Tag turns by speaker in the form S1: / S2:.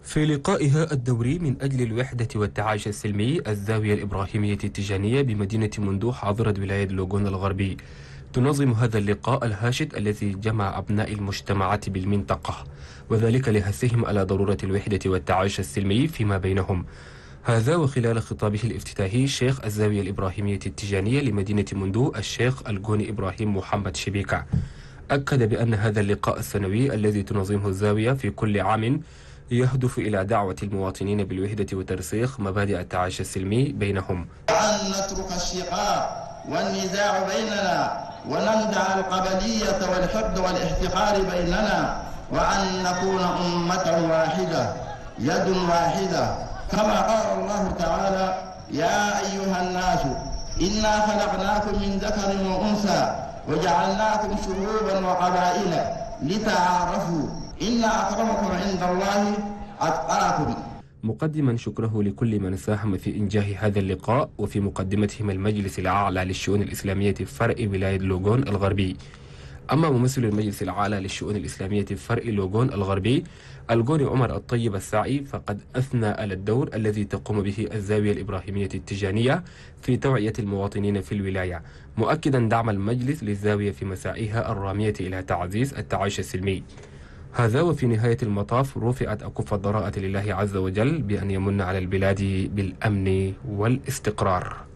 S1: في لقائها الدوري من أجل الوحدة والتعايش السلمي، الزاوية الإبراهيمية التيجانية بمدينة مندو حاضرة ولاية لوغون الغربي تنظم هذا اللقاء الهاشد الذي جمع أبناء المجتمعات بالمنطقة، وذلك لحثهم على ضرورة الوحدة والتعايش السلمي فيما بينهم. هذا وخلال خطابه الافتتاحي شيخ الزاوية الإبراهيمية التيجانية لمدينة مندو الشيخ الجوني إبراهيم محمد شبيكة أكد بأن هذا اللقاء السنوي الذي تنظمه الزاوية في كل عام يهدف إلى دعوة المواطنين بالوحدة وترسيخ مبادئ التعايش السلمي بينهم.
S2: أن نترك الشقاق والنزاع بيننا ونمنع القبلية والحقد والاحتقار بيننا، وأن نكون أمة واحدة يد واحدة، كما قال الله تعالى: يا أيها الناس إنا خلقناكم من ذكر وأنثى وجعلناكم شعوبا وقبائل لتعارفوا إن أكرمكم عند الله أتقاكم.
S1: مقدما شكره لكل من ساهم في إنجاح هذا اللقاء، وفي مقدمتهم المجلس الأعلى للشؤون الإسلامية فرع ولاية لوغون الغربي. أما ممثل المجلس الأعلى للشؤون الإسلامية فرع لوغون الغربي الجوني عمر الطيب الساعي، فقد أثنى على الدور الذي تقوم به الزاوية الإبراهيمية التيجانية في توعية المواطنين في الولاية، مؤكدا دعم المجلس للزاوية في مساعيها الرامية إلى تعزيز التعايش السلمي. هذا وفي نهاية المطاف رفعت أكف الضراءة لله عز وجل بأن يمن على البلاد بالأمن والاستقرار.